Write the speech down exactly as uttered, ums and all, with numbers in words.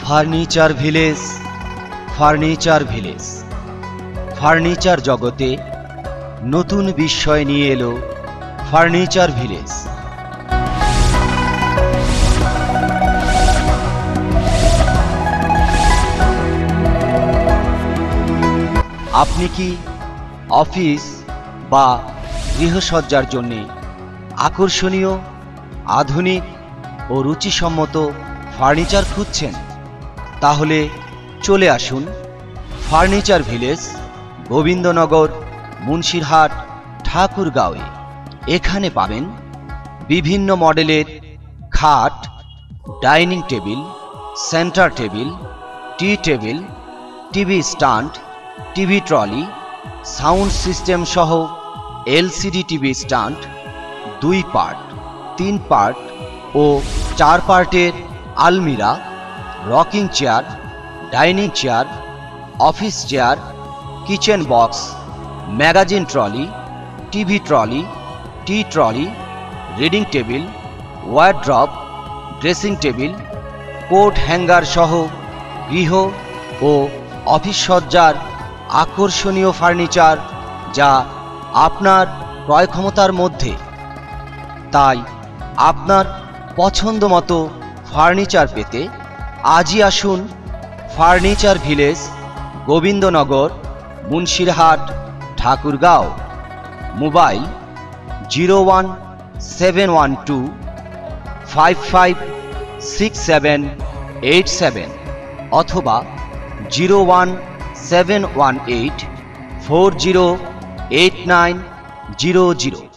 Furniture village furniture village furniture জগতে নতুন বিস্ময় নিয়ে এলো ফার্নিচার ভিলেজ। আপনি কি অফিস বা গৃহসজ্জার জন্য আকর্ষণীয়, আধুনিক ও রুচিসম্মত ফার্নিচার খুঁজছেন? তাহলে চলে আসুন ফার্নিচার ভিলেজ, গোবিন্দনগর, মুন্সিরহাট, ঠাকুরগাঁওয়ে। এখানে পাবেন বিভিন্ন মডেলের খাট, dining table, centre table, tea table, TV stand, TV trolley, sound system সহ এলসিডি টিভি স্ট্যান্ড, দুই পার্ট, তিন পার্ট ও চার পার্টের আলমিরা, rocking chair, dining chair, office chair, kitchen box, magazine trolley, TV trolley, tea trolley, reading table, wardrobe, dressing table, coat hanger সহ গৃহ ও office সজ্জার আকর্ষণীয় ফার্নিচার, যা আপনার ক্রয় ক্ষমতার মধ্যে। তাই আপনার পছন্দ মতো ফার্নিচার পেতে আজই আসুন furniture village, Gobindanagar, Munshirhat, Thakurgaon. Mobile zero one seven one two five five six seven eight seven অথবা zero one seven one eight four zero eight nine zero zero.